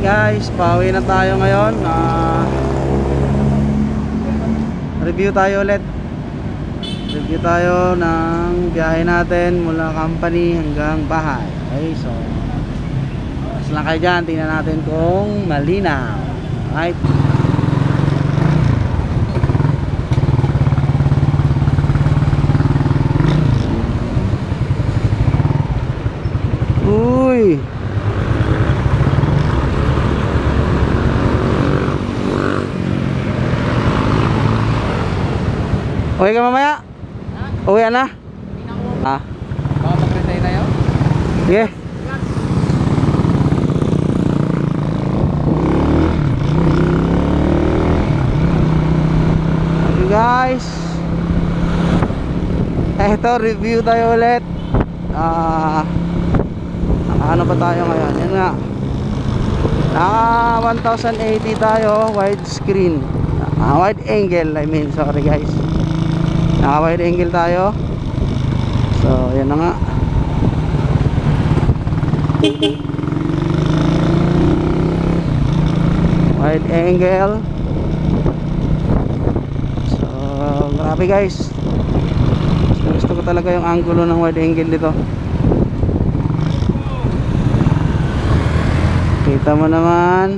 Guys, pauwi na tayo ngayon. Review tayo ulit. Review tayo ng biyahe natin mula company hanggang bahay. Okay, so mas lang kayo dyan. Tingnan natin kung malinaw. Right. Uy, okay ka mamaya? Uwi na? Baka mag-retay tayo? Sige. Okay guys, eto review tayo ulit. Ano ba tayo ngayon? Yan nga, naka 1080 tayo, widescreen, wide angle, sorry guys, naka wide angle tayo. So yan na nga. Wide angle. So grabe guys, gusto ko talaga yung angulo ng wide angle dito. Kita mo naman.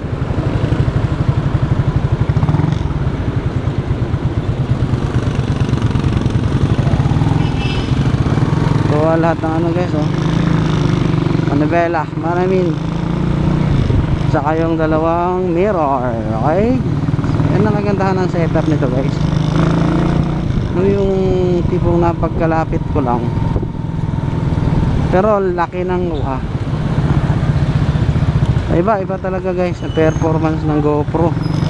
Kuha lahat ng ano guys, oh. Manibela, maraming. Saka yung dalawang mirror. Okay, yan ang kagandahan ng setup nito guys. Ano yung tipong napagkalapit ko lang, pero laki ng luha. Iba talaga guys ang performance ng GoPro.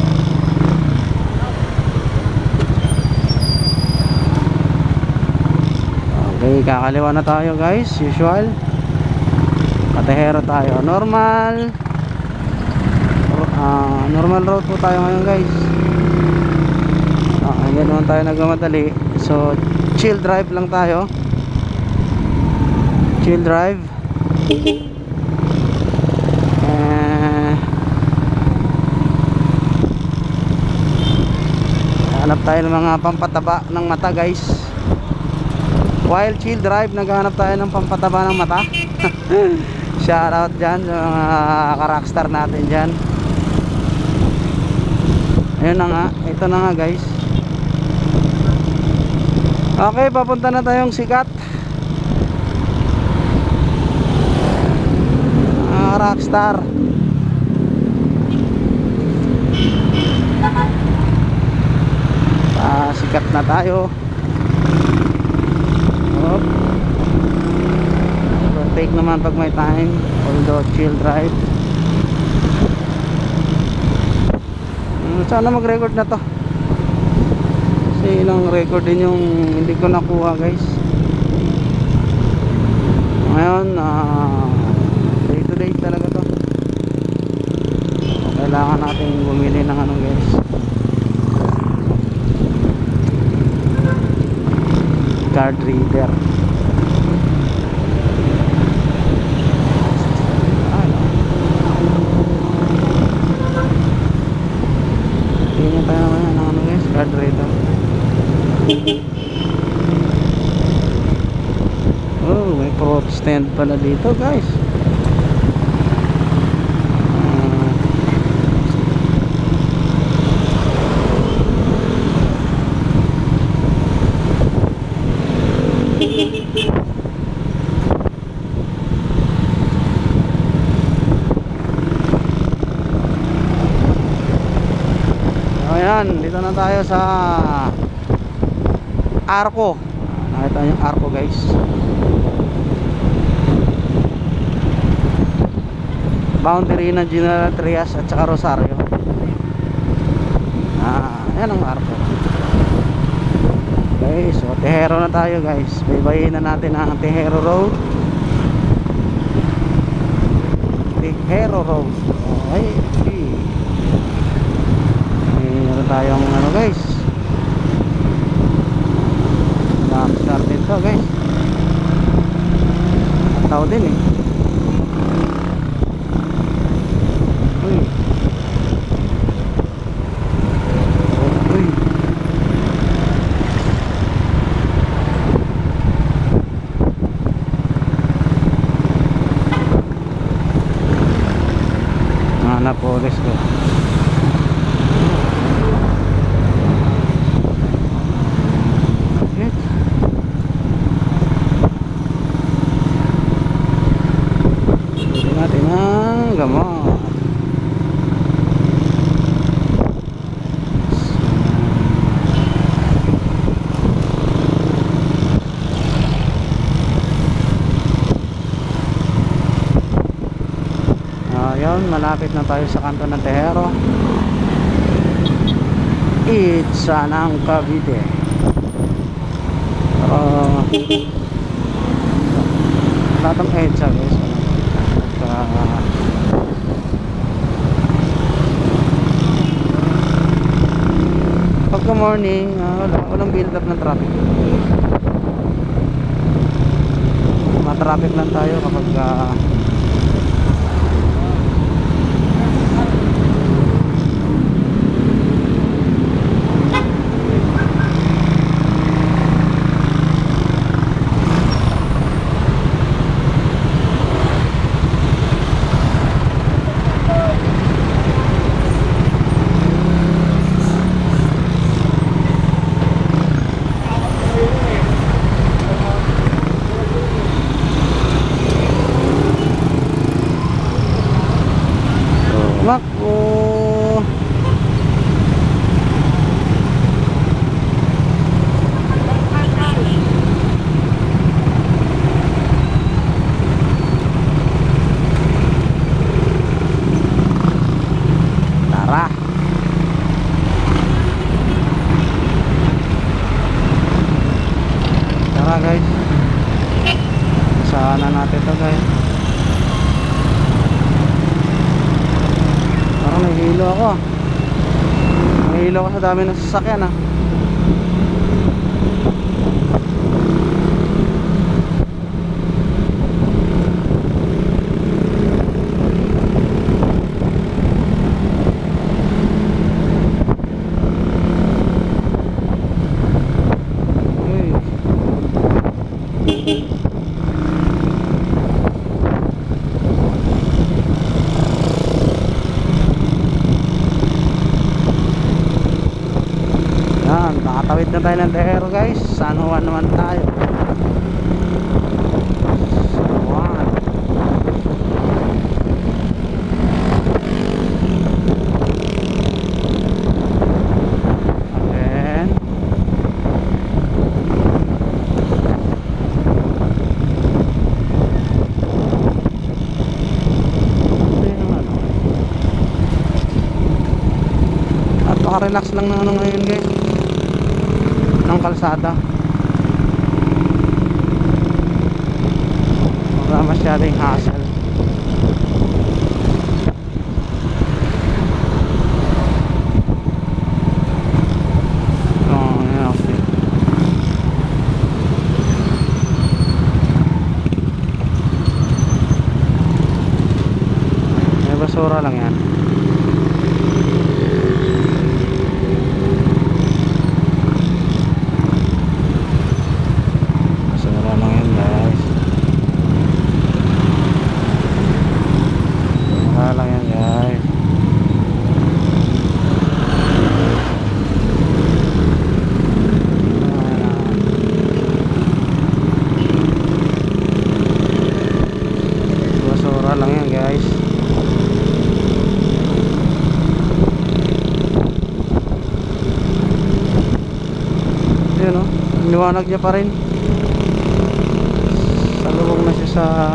Okay, kakaliwa na tayo guys, usual. Patahero tayo, normal road po tayo ngayon guys. Yan naman tayo nagmamadali. So chill drive lang tayo, chill drive. Hanap tayo ng mga pampataba ng mata guys. While chill drive, naghahanap tayo ng pampataba ng mata. Shout out dyan sa mga ka-rockstar natin dyan. Ayun na nga, ito na nga guys. Okay, papunta na tayong sikat. Rockstar. Sikat na tayo. Take naman pag may time, although chill drive. Sana mag-record na to, kasi ilang record din yung hindi ko nakuha guys. Ngayon day to day talaga to. Kailangan natin bumili ng ano guys, card reader. Tingnan tayo naman ng ano guys, card reader. Oh, may prop stand pala dito guys. Ayan, dito na tayo sa Arco. Nakita nyo yung Arco guys. Boundary ng General Trias at saka Rosario. Ayan ang Arco. Okay, so Tejero na tayo guys. Baybayin na natin ang Tejero Road. Tejero Road. Okay, meron tayong ano guys, rockstar dito guys. Tao din eh. guys ko. Okay. Susunod natin ang gamot. Ayun, malapit na tayo sa kanto ng Tejero. Itsa ng Cavite. Lahat ng EDSA guys. Pagka morning, walang build up ng traffic. Ma-traffic lang tayo kapag Makpo. Tara. Tara guys. Sana natin to guys. Nahihilo ako. Nahihilo ako sa dami ng sasakyan Nakatawid na tayo ng Tejero guys. San Juan naman tayo. San Juan. Again. At relax lang na ngayon guys ng kalsada. Wala masyadong hassle. Okay. May basura lang yan. Lang yan guys. Yun o, liwanag niya pa rin. Salubong na siya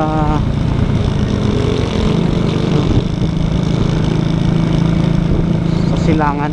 sa silangan.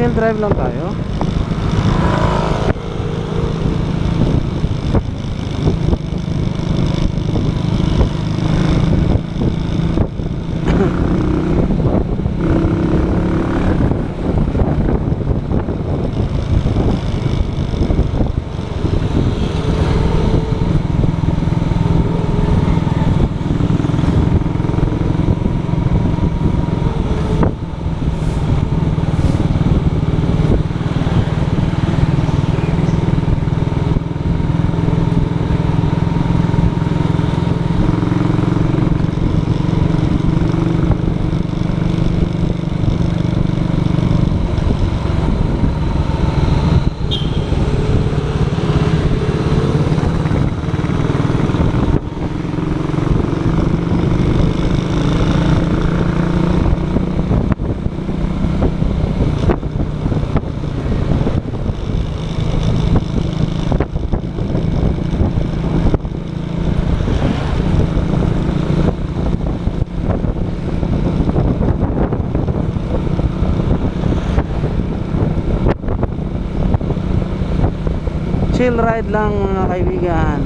chill drive lang tayo. Chill ride lang mga kaibigan.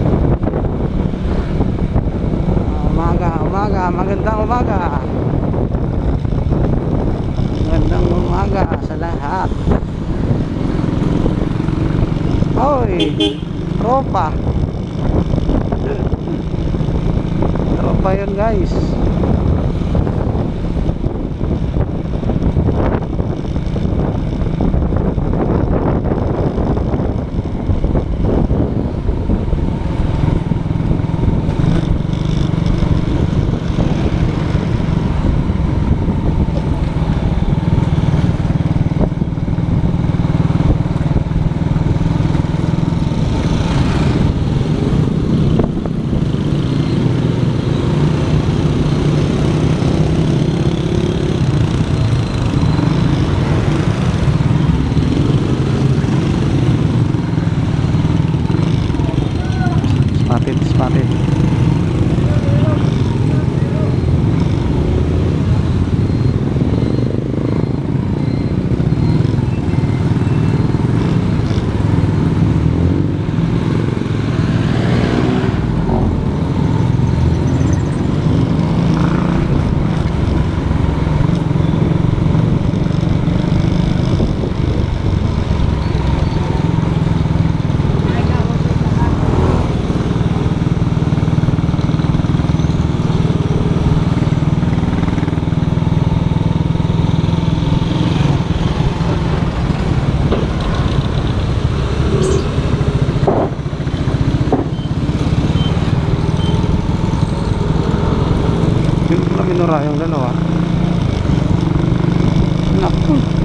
Magandang umaga. Magandang umaga sa lahat. Hoy, tropa. Tropa yun guys. Spotted. Minura yung dalawa. Naku.